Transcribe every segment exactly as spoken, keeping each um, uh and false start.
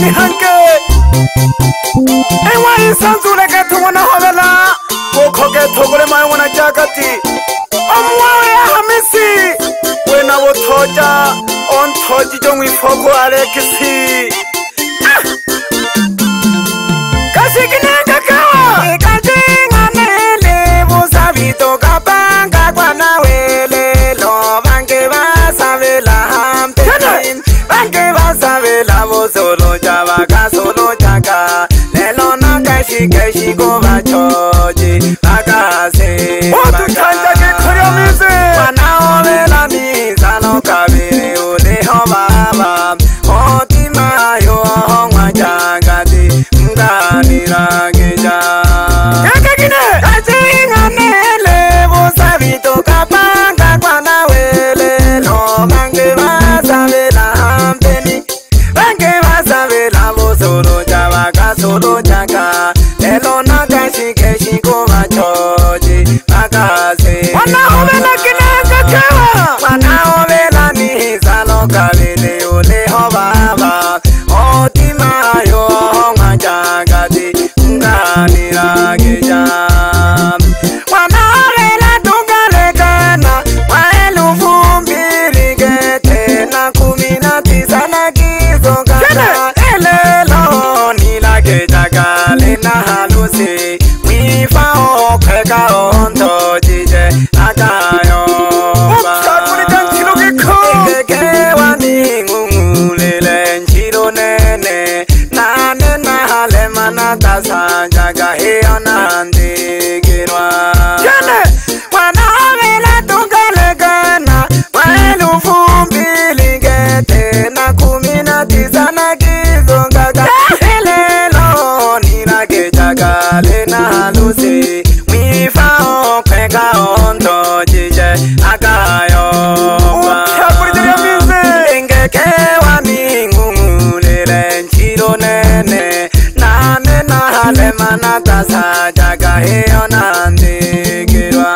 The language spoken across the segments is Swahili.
ni hanke ewa isanzule ke thungona hovela kokho ke thogole mayona jakati omwa ya hamisi wena bo thoja on thoji jongwi phoko ale kisi kasikine kakawa katinga nele bo sabito kapanga kwa nawele lo bange basavela hampe bange basavela bo solo java ka solo jaka lelo na kashi kashi go bachoji akase otu tanja ke khoryomise wana ovela mi salo kabire ule ho baba oti mayo hongwa jagati ngani rageja yakagine katinga nele bo sabito kapanga kwa nawele lo bange basavela hampeni bange basavela bo solo java ka solo jaka lelo na kashi kashi go bachoji akase wana ovela kinanga kawa wana ovela ni salo kabile ule ho baba oti mayo hongwa jagati ngani rageja wana ovela tungale kana waelu fumbiri gete na kumina tisana kizo kana elelo nila geja gale na halusi wifa okeka onto jije akayo Ukakuni janchilo kiko Ngeke wani ngungulele nchilo nene Nane na halema na tasa jaga hiyo na ndigirwa Jane wana vila tungale gana Waelu fumbili gete na kumina tisa na kizo gaga Ilelo nina geja gale na halusi Wifa okeka onto jije akayo Ukakuni janchilo Ngeke wani ngungulele nchilo nene Nane na halema na tasa jaga hiyo na ndigirwa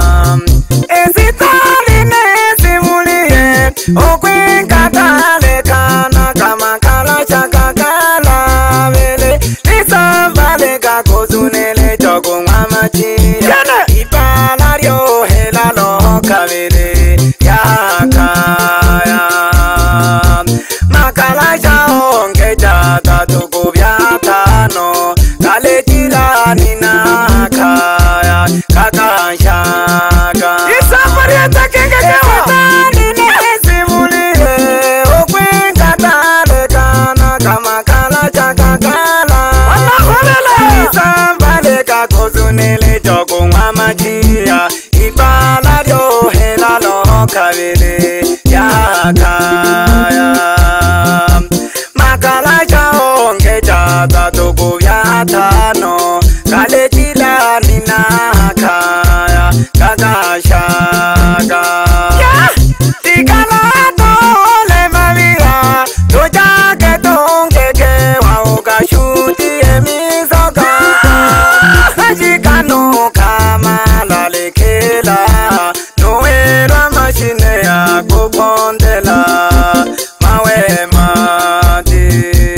Ezitali nesimulie Okwe katale kana kama kala chaka kala vele Lisa vale kakozunele choko mamachi Ipalario hela loka vele Yakaya Makala chaonge jata tuku vyatano Kale chila nina kaya kakashaka Isafari hata kenge kawa Isafari nesimulie Okwe katale kana kama kala chaka kala Isafari kakozunele choko mamachia Ipalario hela loka vile Yakaya Makala chaonge jata tuku vyatano Kale chila nina kaya kakashaka Tikala tole mavira Tujake tongeke wa ukashuti emizoka Ajikano kama lalekela Noera mashine ya kupondela Mawe mati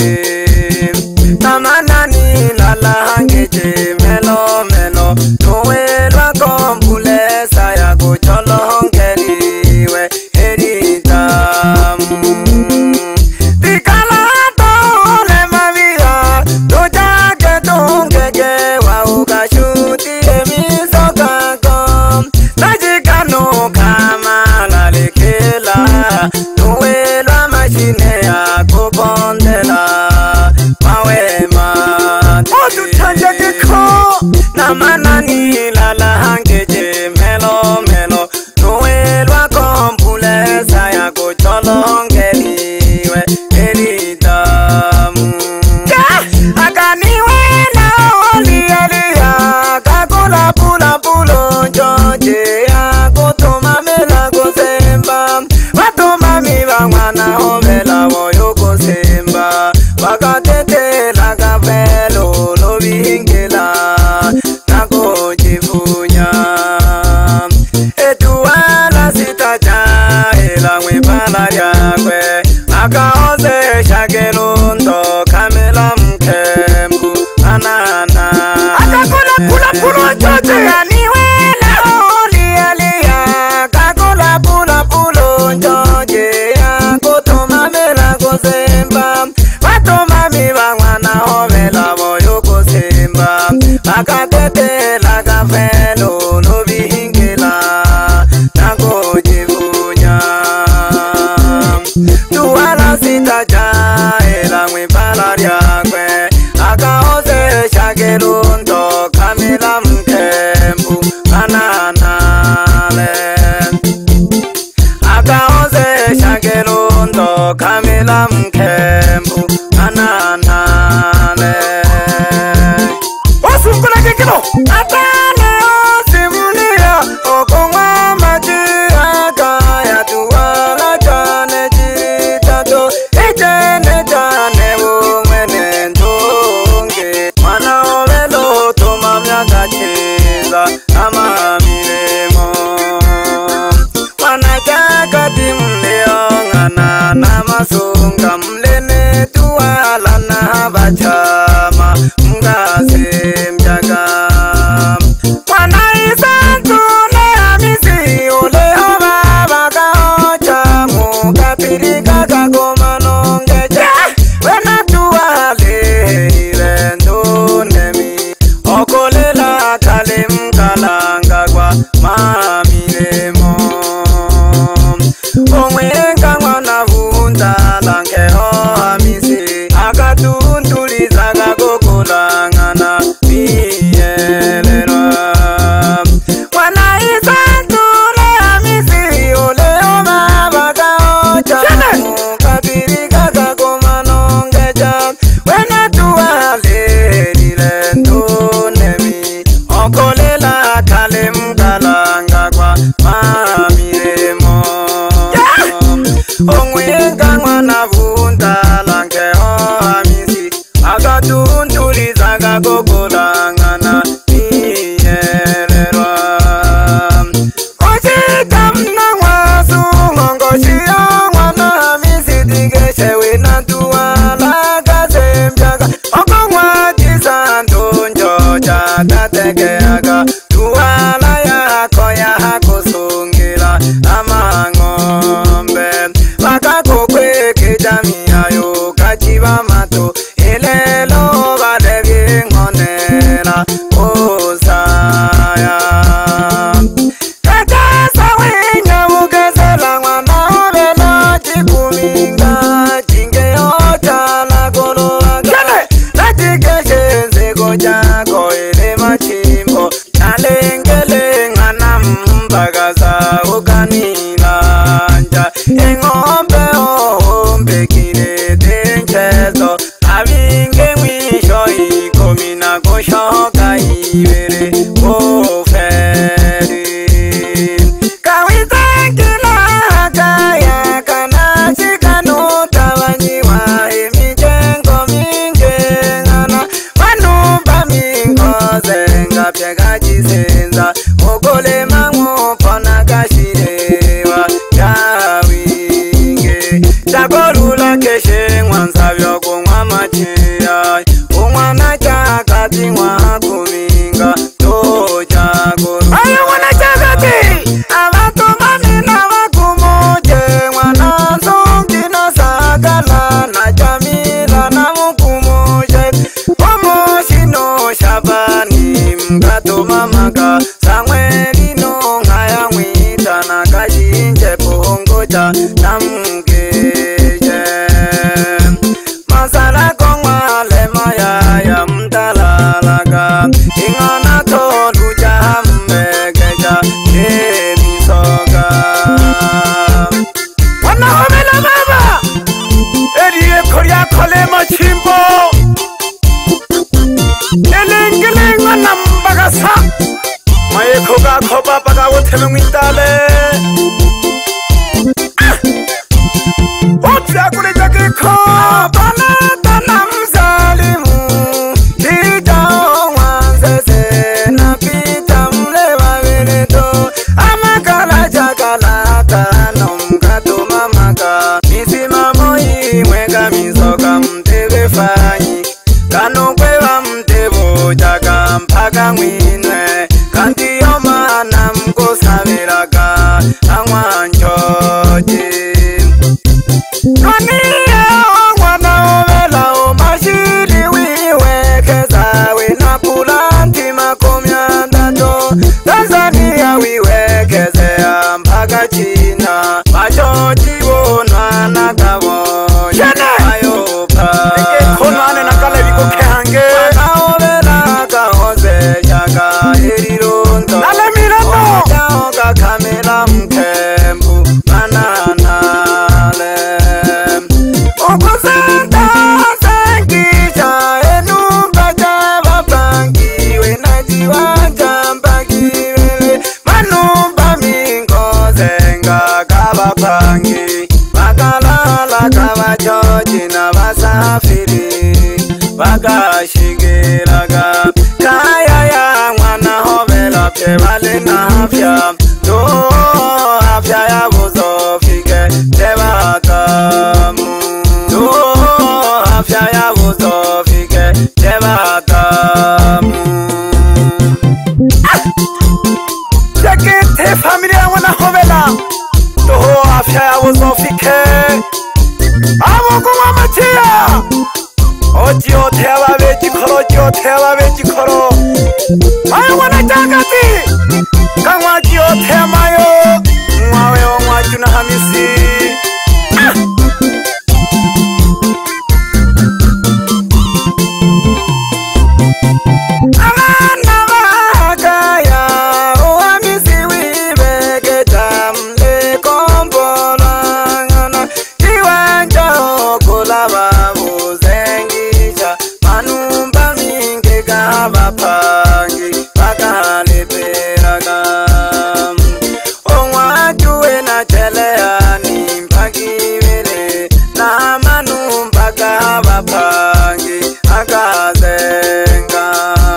Tamanani lalahangeje melo melo Noera kompulesa ya kucholo hongeriwe Heritamu Tikala tole mavira Tujake tongeke wa ukashuti emizoka kom Tajikano kama lalekela Nuwela mashine ya kupondela Mawe mati Otu tanja kiko Na manani lala hangeje melo melo Nuwela kompulesa ya kucholo hongeriwe Heritamu Akaniwe na oli alia Kakula pula pulo njoje Akutuma mela kusemba Watuma miwa mwana hovela woyo kusemba Wakatete la kapelo lo vingela Nako jifunya Etuala sitaja Ela mwipala yakwe Akaoze shakelundo tuwala sitaja ela mwipala lyakwe akaoze shakerundo kamila mkembu kananale akaoze shakerundo kamila mkembu kananale wasungula kikino atane osimunia okongwa maji akaya tuwala jane jitato ijene jane umene ntungi mwana ovelo tumamya kacheza ama miremo mwana jakati mleongana na masunga mlene tuwala na bachama mgazi mjaga mwana isantune amisi uleo baba kaocha mukapirika kagoma nongeja wena tuwale ile ndunemi okolela kale mkalanga kwa mamiremo omwenga mwana vundala nkeho amisi akatuntuliza kagokolangana miyelelwa mwana isantule amisi uleo baba kaocha mukapirika kagoma nongeja wena tuwale lile ndunemi okolela kale mkalanga kwa mamiremo omwenga mwana vundala nkeho amisi akatuntuliza kagokolangana miyelelwa ochitamna mwasungo ngoshiyo mwana amisi tigeshe wina tuwala kazembyaga okongwa chisandunjo chakatekeaga tuwala yako yahakusungila amang'ombe vakakokwe jamiayo kachiva mato ilelo valevye ngonela osaya kakasa wenya mukezela mwana ovela chikuminga chingeotala koloaga lachikeshe nzego jako ile machimbo nalengele ngana mbagaza ukanilanja engombe ombe kile tenchezo avinge mwisho ikomina kushoka ibere oferi kawizakila kaya kana chikano tawanyiwa emijengo mingengana vanumba mingoze ngapyeka chisenza ogole mangopona kashirewa kawinge chakolula keshe mwansavyo kumwa macheya umwana chakati mwa kuminga to chakolu ayo mwana chakati avatomani na vakumoje mwana nsongina sakala na chamila na mukumoje omoshino shabani mkatomamaka samwelino ngaya mwita na kashinje pongoja na mgeje masala kongwa lema ya mtalalaga ingana tolu jambegeja kemisoga wana homela baba eriye koria kole machimbo elengelenga nambagasa maye koga koba baga wotheme ngitale otya kule jake ko bana tanam zalimu dijao mwanzese na pita mle waweneto amakala jakala tanom kato mamaka misimamo imweka misoka mtebe fanyi kano kwewa mtebo jaka mpaka mwinwe kantiyo mana mkosaviraga angwanchoji Kaniye mwana ovela omashili wiwekeza wina pulanti makomya ndato Tanzania wiwekezea mpaka China machochi wonwa na kavo kabachochi n'abasafiri bagashigiraga kaya ya mwana hobera pye bali n'afya do afya ya buzofike tebagamu do afya ya buzofike tebagamu Sekete familia mwana hobera do afya ya buzofike abo kuma matia Ojo tewa beji koro, jo tewa beji koro. Mayo wana jangati, kangwa jo tewa mayo. Mwawe ongwa juna hamisi. Amana wakaya, uhamisi wibeke tamle kombola ngana. Iwanja okula babu. Bapangi bakaleperaga Onwajuwe na cheleani mpakivele Na manumbaka bapangi akazenga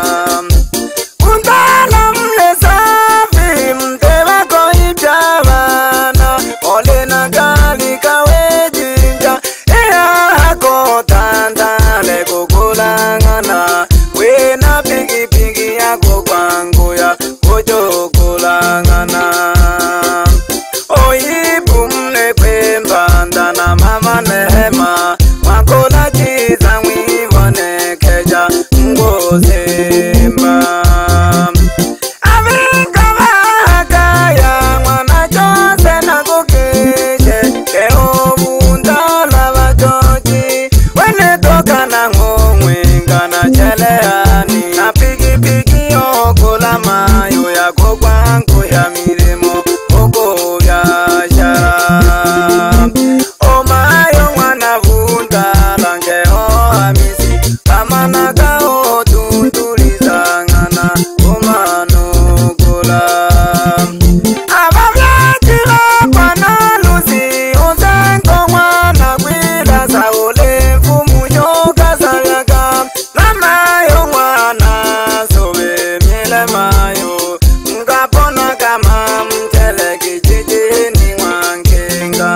Undala mlesafi mtewako ipyavana Ole na gali kawejinja Ea hako tandale kukulangana Wena pigi pigi yako kwangu ya Ojo kulangana Oibu mle kwembanda na mama nehema Wakola chiza mwivone keja ngozemba Avinga wakaya mwana chose na kukishe Keo bundala wajoji Wene toka na ngomwe ngana cheleani Na pigi pigi okula mayo ya kukwangu ya milimo Oko ya shara O mayo mwana vunda lange o hamisi Kamana ka o tunduliza ngana kumano kula Abablatila pana lusi Uzenko mwana kwila saule mfumu yoga sayaga Namayo mwana sobe miele mayo Ngapona kama mtele kijijini mwangenga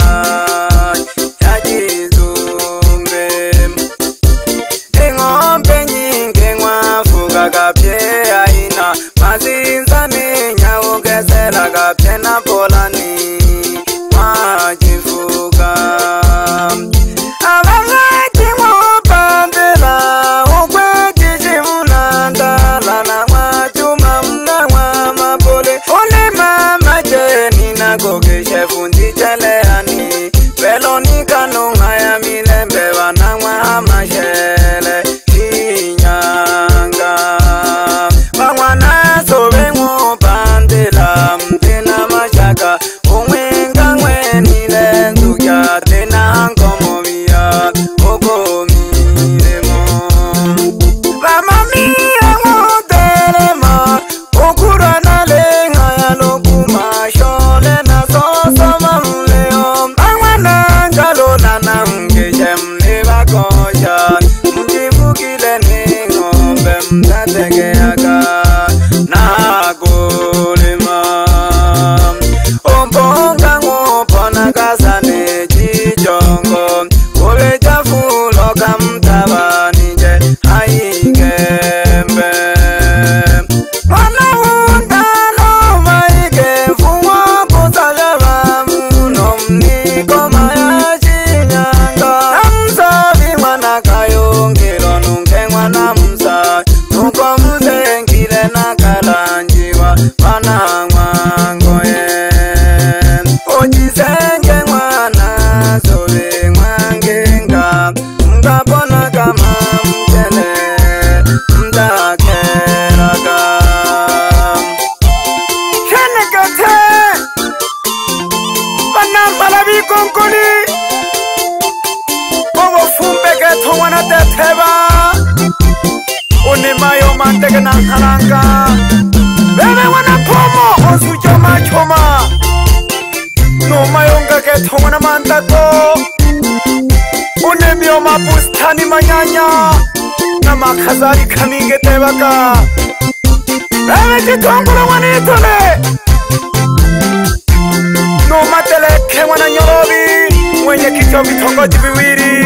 Yajizumbe Ingombe nyingi mwafuga kapye aina Mazinza ninya ugesela kapye na polani Majifuga Abangati mwopandela Ukweji jimunandala na mwachuma mna mwamapole Ole mama jeni na kokeshe fundi cheleani Velonika nungaya milembe wana mwahamashele Kinyanga Wangwana sobe mwopandela Mtina mashaka Umwenga mwenile nzukia Tena hankomomia Oko milemo Mama mia ngotelema Ukura na lenga ya lokuma Shole na soso mamleo Mangwana ngalona na mgeje mnibakosha Mjifukile ni ngombe mtategeaka Na kulima Ombonga ngopona kasane jijongo Kule chafulo kamtabani je haigembe Mwana undalo maike mfumo kusaleva muno mniko maya chinyanga Namsavi mwana kayongilo nunge mwana msa Nuko muzengile na kalanjiwa Mwana mwangoye Ojisenge mwana sobe mwangenga Mkapona kama mtele mtakeraga Shenekate Banambala bikonkoli Obo fumbeke tongwana teteba Unimayo manteke na haranga Bebe wana pomo osu choma choma No mayonga ke tongwana mantako nyanya namakazari kaningedebaka ebe gitongoro mwanitole numateleke mwana nyorobi mwenye kicho vitongoji viwili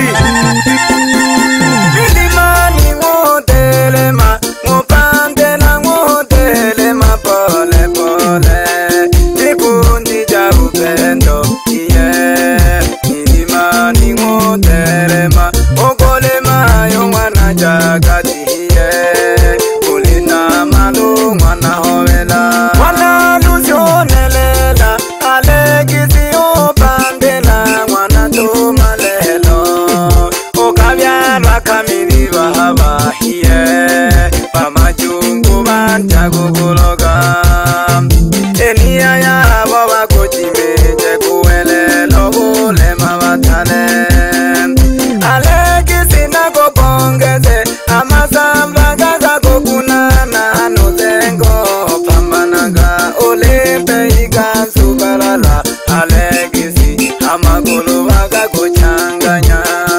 ilimani ngodelema ngopandela ngodelema pole pole ikundi ja upendo iye ilimani ngodelema ogolema yo mwana jagati iye ulina malu mwana hovela mwana lusionelela alegisi opandela mwana tumalelo okabyalwa kamili bahabahiye bamajungu banjaguguloga eniya yabo bakujimeje kuwelelo bulema batale alegisi nakobongeze amazamba gagagokunana nuzengo pambanaga olimpe igansubalala alegisi amagulu bagakuchanganya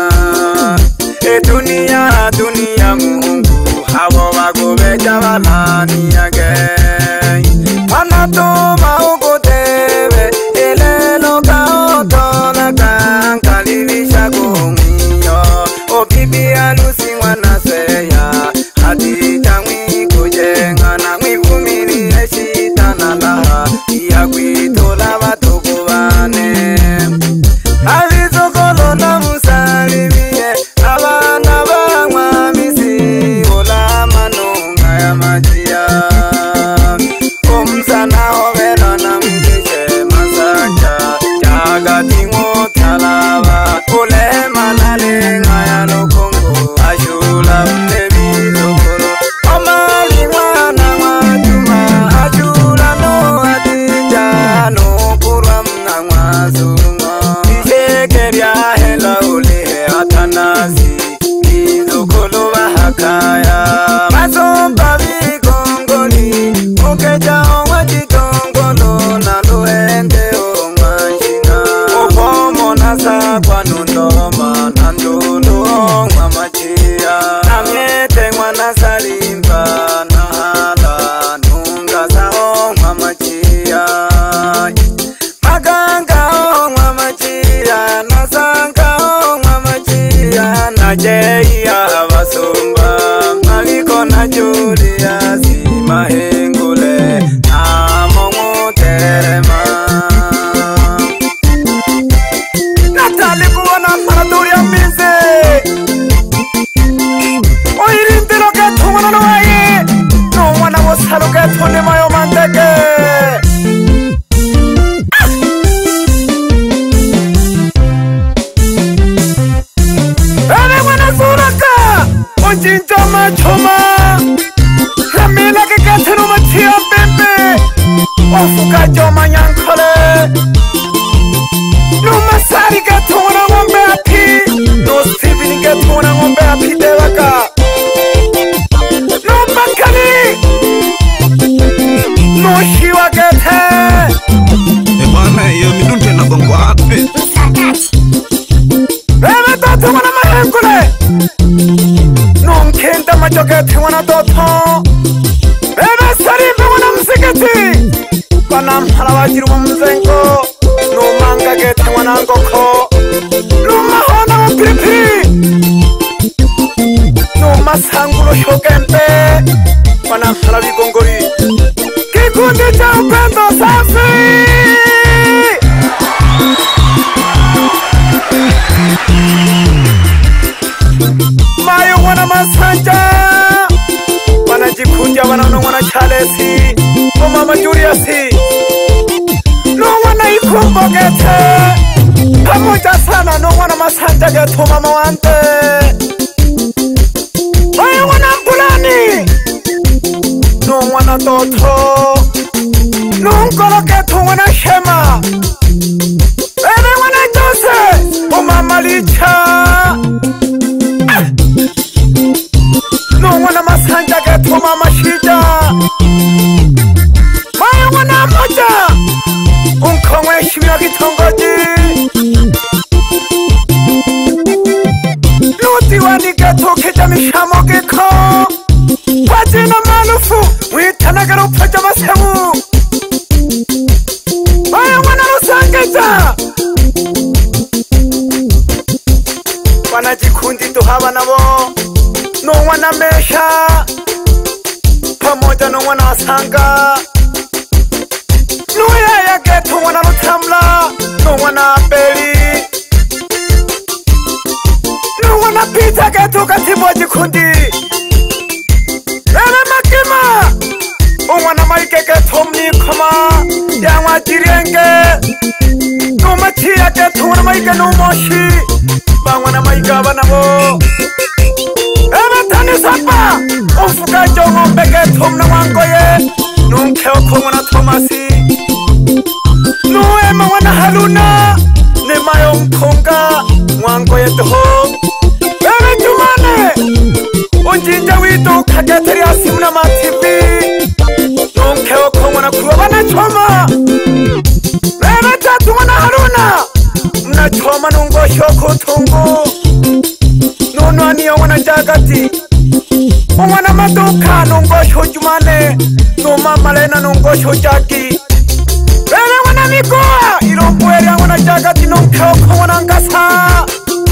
dunia dunia Mungu hawo bagobeja balani again anatoma ukotebe elelo kaotola kankalilisha kumiyo obibi alusi mwana seya hadita mwikujenga na mwivumili eshitana laha iya kwitola batokubane alizokolo na musalimiye abana banywa misi ola manunga ya majia kumsana hovela na mkishe masanja jagati ngotalaba ule malalenga ya lokongo ashula mnebi lokolo omali mwana mwajuma ashula no adija no kurwa mna mwazunga isheke vya hela ulihe atanasi izokolo bahakaya mazomba vikongoli ukeja omwa chitongolo na luende omwanjina upomo nasa kwa nundoma na ndulu omwa machia na miete mwana salimba na hala nunga sa omwa machia maganga omwa machia na sanga omwa machia na jeia basumba maliko na julia si mahengule na mongoterema natali kuona maraduri ya mize oirindiro ke tumana no wae no wana wosalo ke tune mayo manteke ene wana suraka onjinja machoma ramila ke katheno machia bembe ofuka joma nyankole no masari ke thona ngombe athi no sivini ke thona ngombe athi devaka no bakani no shiwa ke the e bana yo midunte na gongo ape bebe to thona mahengule no mkenda majoke thona to tho bebe sari bwana msikati bana mhalawajiru mzengo no manga ke thona ngokho no mahona wa pipi no masangulo shokempe bana mhalawi gongori kikundi cha upendo safi mayo wana masanja wana jikunja wana no wana chalesi o mama Juliasi no wana ikumbo gete pamoja sana no wana masanja geto mama wante mayo wana mbulani no wana toto no nkolo geto wana shema ene wana jose o mama licha no wana masanja geto mama shija mayo wana moja unkongwe shimya kitongoji Luti wani ke wanajikundi tu hawa nabo no wanamesha pamoja no wanasanga nuya yake tu wanarutamla no wanabeli no wanapita ketu katibo jikundi ele makima uwana maikeke tomni kama ya wajirenge no machia ketu wana maike no moshi bangwana maika banabo ele tani sapa ufuka jongo mbeke tomna wangoye nunkeo kumwana Tomasi nuema wana haluna ni mayo mkonga wangoye toho ele jumane unjinja witu kageteri asimna mativi nunkeo kumwana kuwa wana choma ele tatu wana haluna mna choma nungo shoko tungu nunu aniyo wana jagati mwana maduka nungo shojumane numa malena nungo shojaki ele wana mikoa ilombuere wana jagati nunkeo kumwana ngasa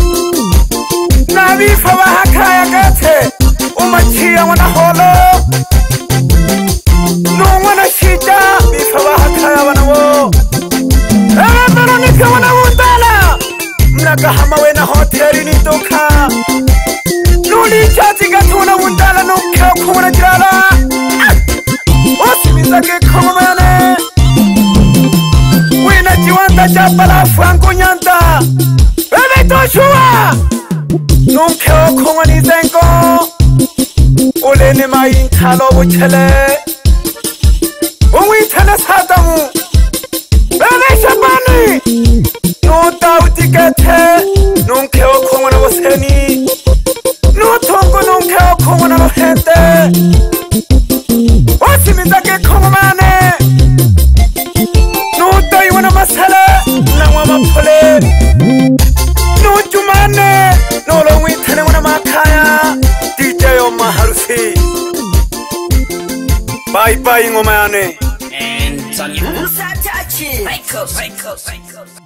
nabifa bahakaya gete umachia wana holo nungwana shida bifa bahakaya wana wo ele Veronica wana undala mnagahama wena hoteli ni duka nuli chati gatuna undala nunkeo kumwana jirala osimizake kumane wina jiwanda jabala franco nyanta ele toshua nunkeo kumwana izengo uleni maintalo uchele uwitele sadamu ele shabani nuta utikete nunkeo kumwana waseni nutongo nunkeo kumwana wahente osimizake kumane nuta iwana masala na wamapole nujumane nolo witele wana makaya D J Oma harusi bye bye ngoma yane And Tanya Musa Tachi. Wake up, wake up, wake up.